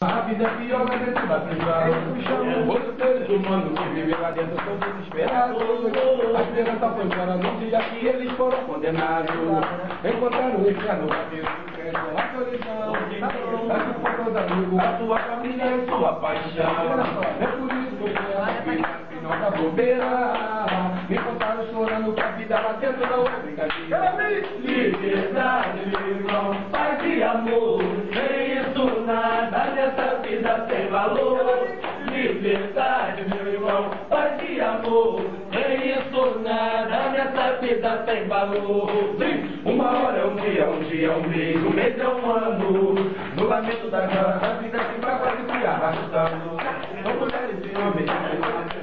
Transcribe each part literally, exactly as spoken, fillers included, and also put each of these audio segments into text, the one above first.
A vida é pior lá dentro da prisão. Outros seres humanos que vivem lá dentro são desesperados. A esperança foi embora no dia que eles foram condenados. Encontraram o inferno lá dentro, crescem a solidão. Essa foi toda amigo, a sua família e sua paixão. É por isso que eu quero não da bobeira. Me contaram chorando que a vida lá dentro não é brincadeira. Liberdade, meu irmão, paz e amor. Nem isso nada nessa vida tem valor. Liberdade, meu irmão, paz e amor. Nem isso nada nessa vida tem valor. Uma hora é um dia, um dia é um mês, um mês é um ano. No lamento da cara, a vida se vai quase se arrastando. São mulheres e homens.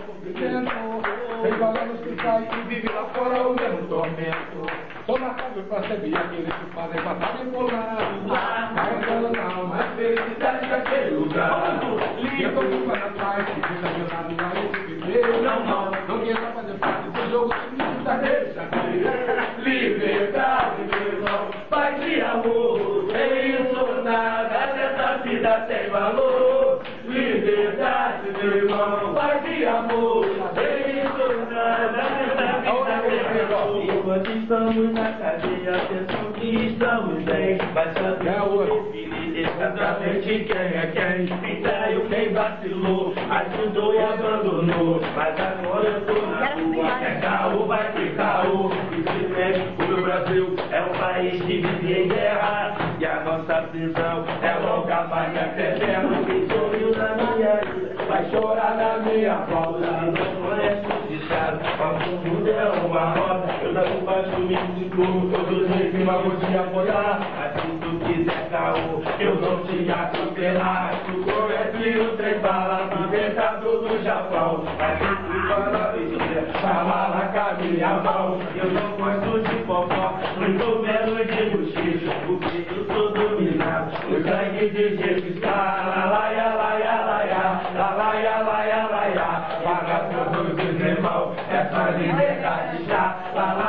Tem valores que saem e vivem lá fora o mesmo tormento. Sou marcado pra servir aqueles que fazem passar empolgado. Carregando na alma a felicidade daquele lugar. E eu tô com o pé atrás, que fica gelado lá e viver. Não, não, não quero fazer parte do jogo, da deixa aqui. Liberdade, meu irmão, paz e amor. Nem isso nada nessa vida tem valor. Liberdade, meu irmão, paz e amor. Nem isso nada nessa vida tem valor. Enquanto estamos na cadeia, atenção que estamos bem. Vai saber definir exatamente quem é quem. Então quem vacilou, ajudou e abandonou. Mas agora eu tô na rua, quer caô, vai ter caô. E se mexe, o meu Brasil é um país que vive em guerra. E a nossa prisão é longa, mas é eterna. Quem sorriu na minha vida vai chorar na minha volta. Não conhece o estado, mas o mundo é uma roda. Eu não faço místico, todos os que vão te apoiar. Mas se tu quiser caô, eu não te atropelar. Tu conhece o trem bala, inventado do Japão. Mas se tu para isso, fala na caminha mão. Eu não gosto de fofó, muito menos de buchicho. Porque eu sou dominado, o sangue de Jesus está. Lá, lá, lá, lá, lá, lá, lá, lá, lá, lá, lá, paga todos os irmãos, essa liberdade já. Lá, lá,